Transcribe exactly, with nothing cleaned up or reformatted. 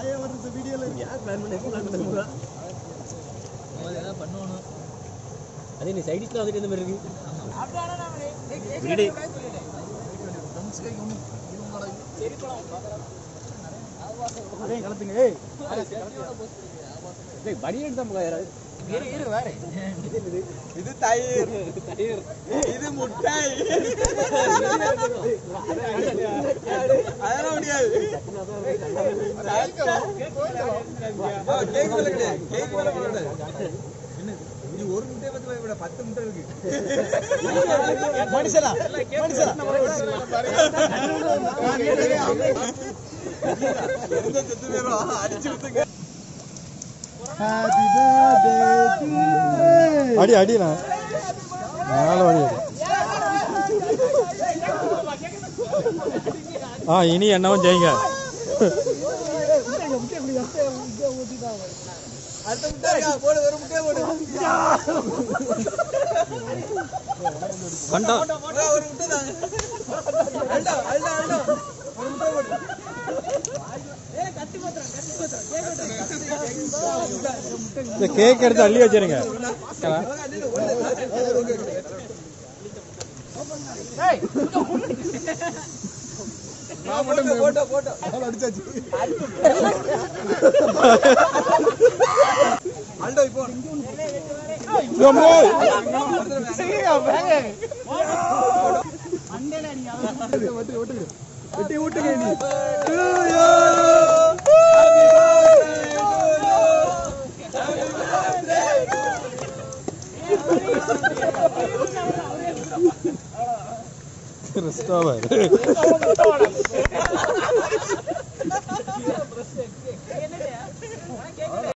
அதே நீ சைடிஸ்ல வந்துட்டு இந்த மாதிரி இருக்கு. பனியன் தான் யாராவது இது தயிர் இது முட்டை அதெல்லாம் முடியாது. ஒரு முட்டை பத்தி விட பத்து முட்டை இருக்கு. மனுஷனா மனுஷனா அடிச்சு விட்டுங்க. அடி அடினா நாலு அடி. ஆ இனி என்னவும் செய்யுங்க. அடுத்த முட்டை போடு, ஒரு முட்டை போடு. கண்டா ஒரு முட்டை தான். அல்டா அல்டா அல்டா ஒரு முட்டை போடு. இந்த கேக் எடுத்து அள்ளி வச்சிருங்க. போட்டோ போட்டோ அடிச்சாச்சு. அல்டோ இப்போ வெட்டி விட்டுங்க நீ. ரெஸ்டாரண்ட்